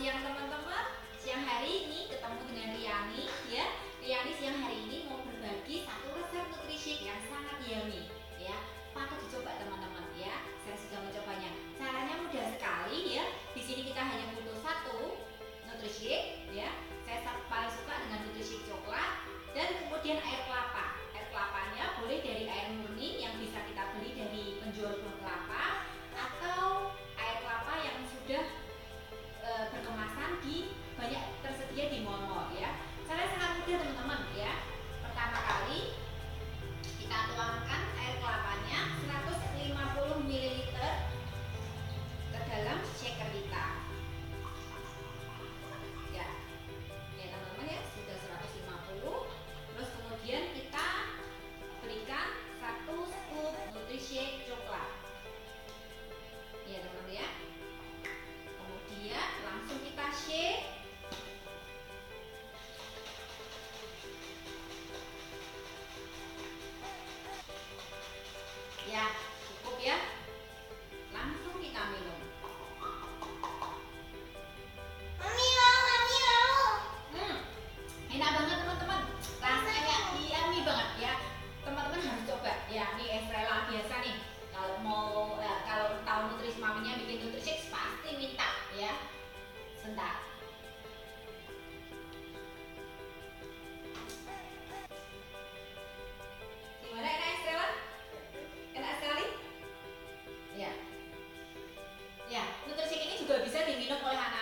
siang teman-teman. Siang hari ini ketemu dengan Riani ya. Riani siang hari ini mau berbagi satu resep nutrisi yang sangat yummy ya. Patut dicoba teman-teman ya. Saya sudah mencobanya. Caranya mudah sekali ya. Di sini kita hanya butuh satu nutrisi ya. Saya paling suka dengan nutrisi coklat dan kemudian air kelapa. Air kelapanya boleh dari air murni yang bisa kita beli dari penjual buah kelapa atau air kelapa yang sudah berkemasan di banyak tersedia di mall-mall ya. Cara sangat mudah teman-teman ya. Pertama kali kita tuangkan air kelapanya 150 ml ke dalam shaker kita. Ya. Ya teman-teman ya, sudah 150. Terus kemudian kita berikan 1 scoop nutrisi coklat. Ya teman-teman ya. Kemudian langsung kita shake. Ya, cukup ya. Langsung kita minum. Mami mau. Enak banget teman-teman. Rasanya yummy banget ya. Teman-teman harus coba. Ya, ini Estrella biasa nih. Kalau mau kalau tahu nutrisi maminya bikin nutrisi pasti minta ya. Sebentar. Gimana enak Estrella? Enak sekali? Ya. Ya, nutrisi ini juga bisa diminum oleh anak